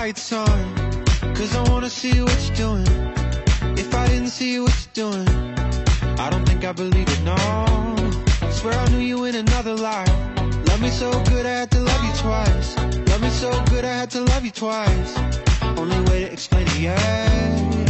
lights on, cause I wanna see what you're doing. If I didn't see what you're doing, I don't think I believe it, no. Swear I knew you in another life. Love me so good I had to love you twice. Love me so good I had to love you twice. Only way to explain it, yeah.